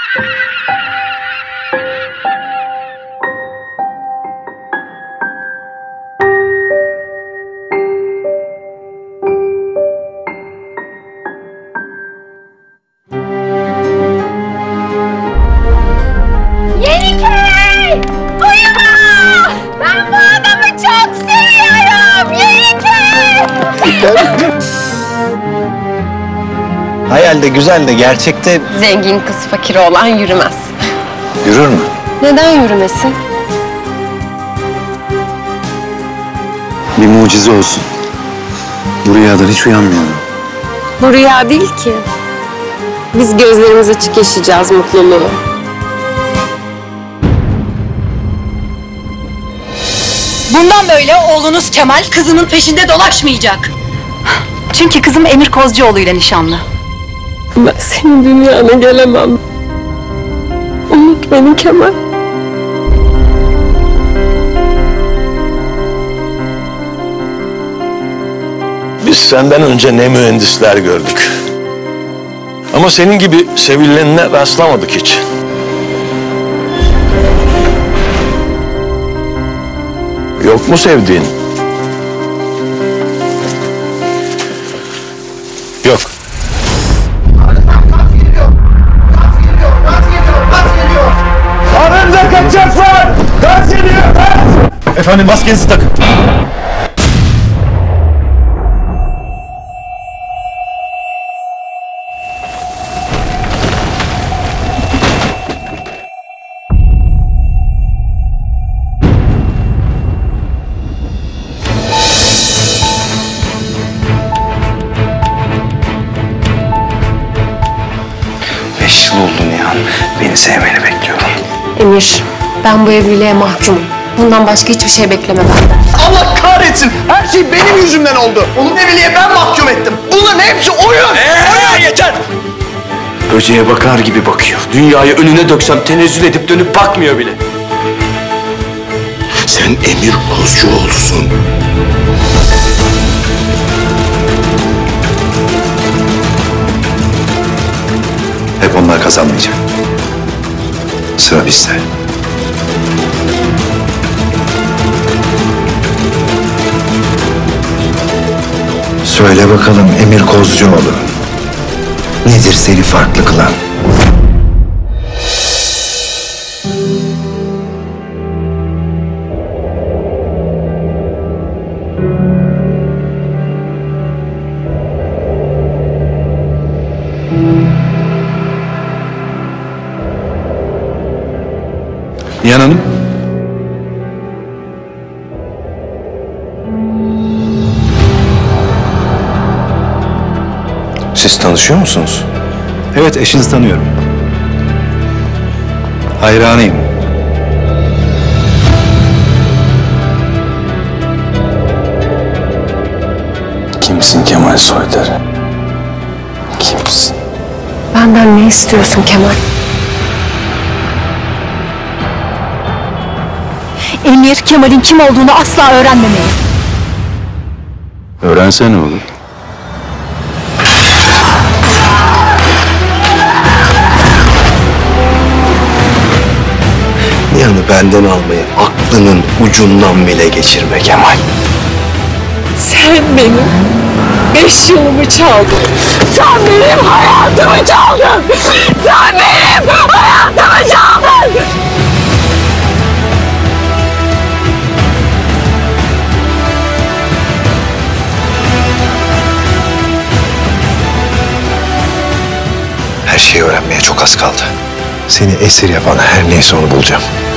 Yenikey! Uyuma! Ben bu adamı çok seviyorum! Yenikey! Hayalde güzel de gerçekte... Zengin kız fakiri olan yürümez. Yürür mü? Neden yürümesin? Bir mucize olsun. Bu rüyadan hiç uyanmıyorum. Bu rüya değil ki. Biz gözlerimiz açık yaşayacağız mutluluğu. Bundan böyle oğlunuz Kemal kızının peşinde dolaşmayacak. Çünkü kızım Emir Kozcuoğlu ile nişanlı. Ben senin dünyana gelemem. Unut beni Kemal. Biz senden önce ne mühendisler gördük. Ama senin gibi sevilenine rastlamadık hiç. Yok mu sevdiğin? Yok. Aranızda kaçacaklar! Gaz geliyor! Gaz! Efendim maskenizi takın. Beş yıl oldu Nihan. Beni sevmeni bekliyorum. Emir, ben bu evliliğe mahkumum. Bundan başka hiçbir şey bekleme benden. Allah kahretsin! Her şey benim yüzümden oldu. Onun evliliğe ben mahkum ettim. Bunların hepsi oyun! Oyun! Yeter! Böceğe bakar gibi bakıyor. Dünyayı önüne döksem tenezzül edip dönüp bakmıyor bile. Sen Emir Kozcuoğlu'sun. Hep onlar kazanmayacak. Sıra bizde. Söyle bakalım Emir Kozcuoğlu. Nedir seni farklı kılan? Nihan Hanım. Siz tanışıyor musunuz? Evet, eşinizi tanıyorum. Hayranıyım. Kimsin Kemal Soyder? Kimsin? Benden ne istiyorsun Kemal? Emir Kemal'in kim olduğunu asla öğrenmemeli. Öğrense ne olur? Nihan'ı benden almayı aklının ucundan bile geçirme Kemal. Sen benim 5 yılımı çaldın. Sen benim hayatımı çaldın. Sen benim hayatımı çaldın. Her şeyi öğrenmeye çok az kaldı. Seni esir yapan her neyse onu bulacağım.